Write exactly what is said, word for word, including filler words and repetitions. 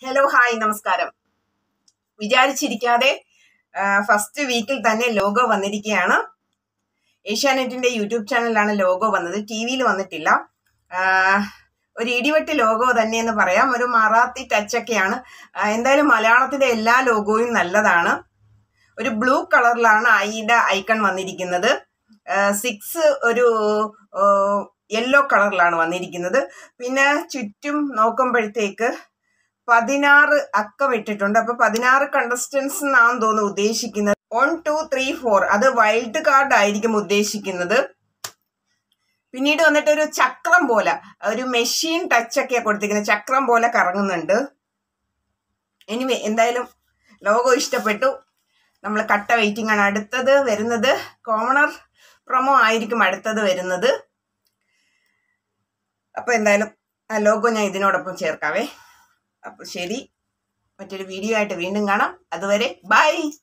Hello hi നമസ്കാരം. വിചാരിച്ചിരിക്കാതെ first വീക്കിൽ തന്നെ ലോഗോ വന്നിരിക്കുകയാണ്. ഏഷ്യാനെറ്റിന്റെ യൂട്യൂബ് ചാനലിലാണ് ലോഗോ വന്നത്, ടി വിയിൽ വന്നിട്ടില്ല. ഒരു ഇടിവെട്ട് ലോഗോ തന്നെ എന്ന് പറയാം. ഒരു മറാത്തി ടച്ചൊക്കെയാണ്. എന്തായാലും മലയാളത്തിന്റെ എല്ലാ ലോഗോയും നല്ലതാണ്. ഒരു ബ്ലൂ കളറിലാണ് ഐയുടെ ഐക്കൺ വന്നിരിക്കുന്നത്. സിക്സ് ഒരു യെല്ലോ കളറിലാണ് വന്നിരിക്കുന്നത്. പിന്നെ ചുറ്റും നോക്കുമ്പോഴത്തേക്ക് പതിനാറ് അക്കം ഇട്ടിട്ടുണ്ട്. അപ്പൊ പതിനാറ് കണ്ടസ്റ്റൻസ് എന്നാണ് തോന്നുന്നു ഉദ്ദേശിക്കുന്നത്. വൺ ടു ത്രീ ഫോർ അത് വൈൽഡ് കാർഡ് ആയിരിക്കും ഉദ്ദേശിക്കുന്നത്. പിന്നീട് വന്നിട്ട് ഒരു ചക്രം പോലെ ഒരു മെഷീൻ ടച്ച് ഒക്കെയാണ് കൊടുത്തിരിക്കുന്നത്. ചക്രം പോലെ കറങ്ങുന്നുണ്ട്. എനിവേ എന്തായാലും ലോഗോ ഇഷ്ടപ്പെട്ടു. നമ്മൾ കട്ട വെയിറ്റിംഗ് ആണ്. അടുത്തത് വരുന്നത് കോമണർ പ്രൊമോ ആയിരിക്കും അടുത്തത് വരുന്നത്. അപ്പൊ എന്തായാലും ആ ലോഗോ ഞാൻ ഇതിനോടൊപ്പം ചേർക്കാവേ. അപ്പോൾ ശരി, മറ്റൊരു വീഡിയോ ആയിട്ട് വീണ്ടും കാണാം. അതുവരെ ബൈ.